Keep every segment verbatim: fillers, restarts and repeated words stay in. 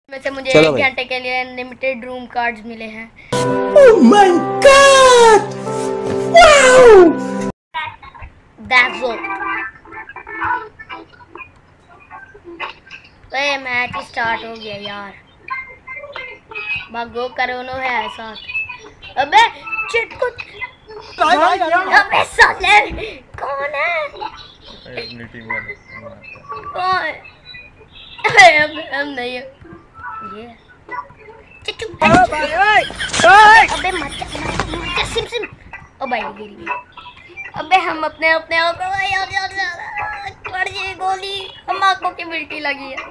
वैसे मुझे एक घंटे के लिए अनलिमिटेड रूम कार्ड्स मिले हैं। Oh my God, wow, that's all. तो ये मैच स्टार्ट हो गया यार। भागो, करोनो है साथ। अबे चिटकुट, अबे साले कौन है? अपनी टीम वाले कौन? हम हम नहीं ये चिट्टू। अबे मत जा सिम सिम। ओ भाई गिर गई। अबे हम अपने अपने आप को यार यार पड़ गई गोली। हम आंखों की मिल्टी लगी है।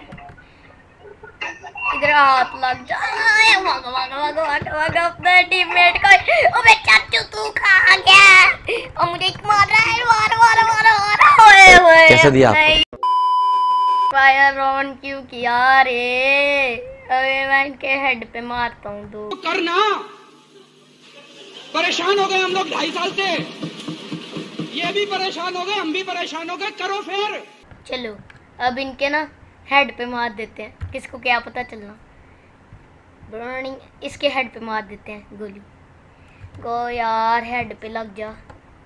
इधर हाथ लग जा। भागो भागो भागो भागो भागो अपने टीममेट को। अबे चाचू तू कहाँ गया? और मुझे मार रहा है। मारो मारो मारो मारो। ओए ओए कैसे दिया आपको? फायर ऑन क्यों किया रे? अबे मैं इनके हेड पे मारता हूँ दो। करना परेशान हो गए हम लोग ढाई साल से। ये भी परेशान हो गए, हम भी परेशान हो गए। करो फिर। चलो अब इनके ना हेड पे मार देते हैं। किसको क्या पता चलना। बर्निंग इसके हेड पे मार देते हैं गोली। गो यार हेड पे लग जा।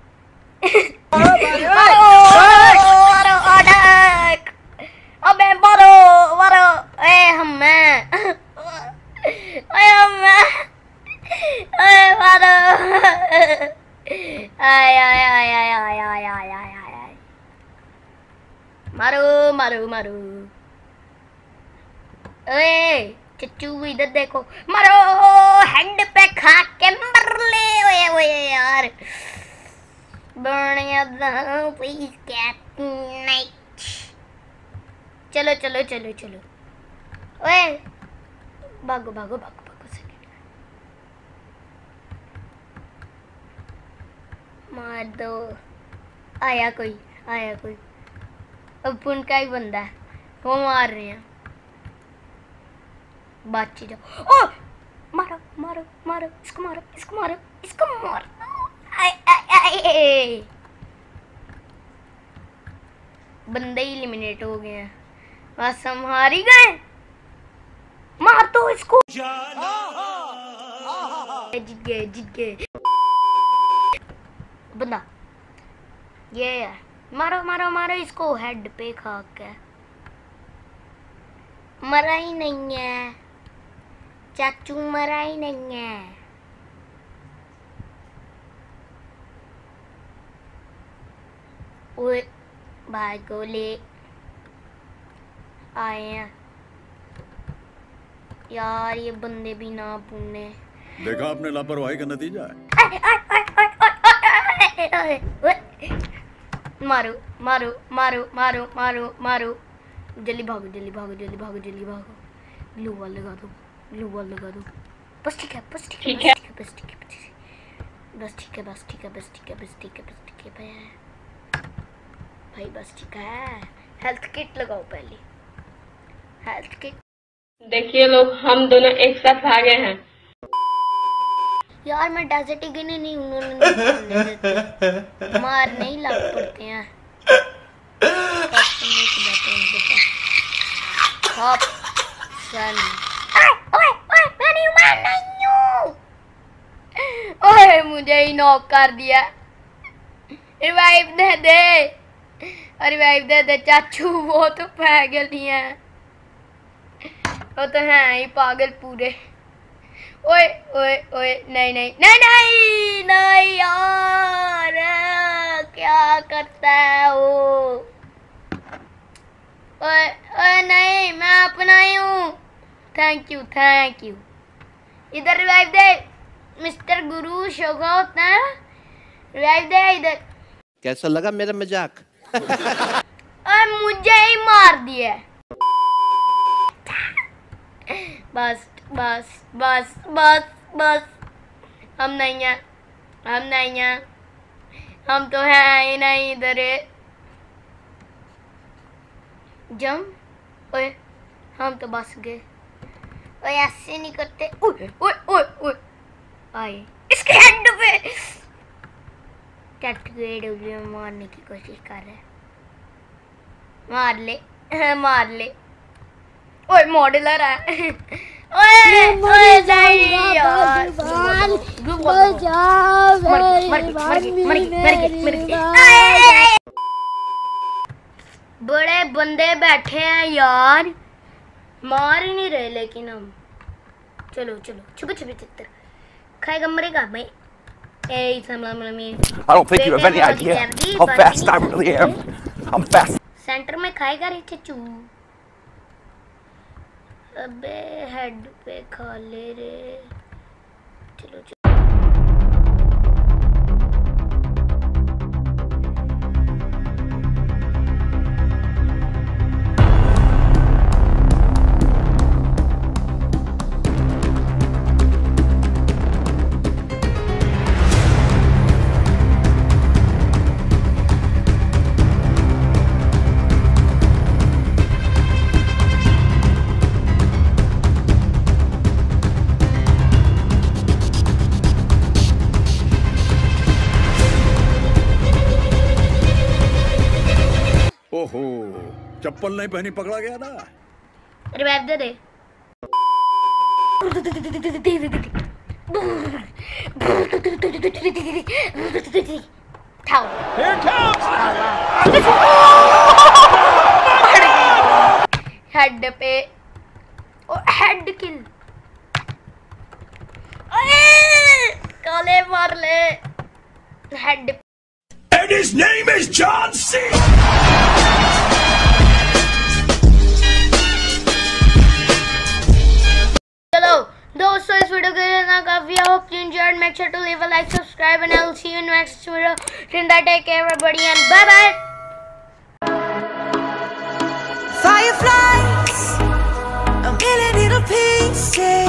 अबे मारो मारो। ए हम मैं ए हम मैं ए मारो। आय आय आय आय आय आय आय आय आय मारो मारो मारो। ए चच्चू इधर देखो। मारो हेड पे खा के मर ले। ओए ओए यार बढ़िया प्लीज कैट नाइट। चलो चलो चलो चलो। ओए भागो भागो भागो भागो से मार दो। आया कोई आया कोई। अब उनका ही बंदा है वो मार रहे हैं। बातचीत जाओ। ओ मारो मारो मारो इसको मारो इसको मारो इसको मारो। आए आए आए बंदे ही एलिमिनेट हो गए हैं। बस हम हार ही गए। मार दो इसको। जीत गए जीत गए। बंदा ये है। मारो मारो मारो इसको हेड पे खा के। मरा ही नहीं है चाचू, मरा ही नहीं है। ओए भाई गोले आए हैं यार। ये बंदे भी ना पुण्य। देखा आपने लापरवाही का नतीजा है। मारो मारो मारो मारो मारो मारो। जल्दी भागो जल्दी भागो जल्दी भागो जल्दी भागो। ग्लू वॉल लगा दो ग्लू वॉल लगा दो। बस ठीक है बस ठीक है बस ठीक है बस ठीक है बस ठीक है बस ठीक है बस ठीक है बस ठीक है भाई भाई बस ठीक है। हेल्थ किट लगाओ पहले हेल्थ किट। देखिए लोग हम दोनों एक साथ भागे हैं यार। मैं डेजर्ट ही गिने नहीं उन्होंने मार नहीं लग पड़ते हैं। ओए मुझे ही नॉक कर दिया। रिवाइव दे दे रिवाइव दे दे चाचू। वो तो पागल नहीं है वो तो है ही पागल पूरे। ओए ओए ओए नहीं नहीं नहीं नहीं नहीं यार क्या करता है वो। ओए ओए नहीं मैं अपना ही हूँ। Thank you thank you. इधर रिवाइव दे मिस्टर गुरु शोगा होता है। रिवाइव दे इधर। कैसा लगा मेरा मजाक? और मुझे ही मार दिया। बस बस बस बस बस। हम नहीं हैं हम नहीं हैं हम तो हैं ही नहीं इधर। जम ओए हम तो बस गए। ओए ऐसे नहीं करते। ओए ओए ओए ओए आए इसके हेड पे। डब्ल्यू मारने की कोशिश कर रहे हैं। मार ले मार ले। ओए मॉडलर है। ओए ओए नहीं यार मर बड़े बंदे बैठे हैं यार, मार ही नहीं रहे लेकिन हम। चलो चलो छुप छुप चित्तर खाएगा मरेगा भाई। Hey, I don't think you have any idea how fast I really am. I'm fast. Centre में खाएगा रे चचू। अबे हेड पे खा ले रे। चलो चलो ओहो, चप्पल नहीं पहनी पकड़ा गया ना। रिवाइव दे दे। हेड पे ओ हेड किल। काले मार ले head. And his name is John C. चलो दोस्तों इस वीडियो के लिए ना काफी I hope you enjoyed. Make sure to leave a like subscribe and I will see you in next video. Till that take care everybody and bye bye. Fireflies, a million little pieces.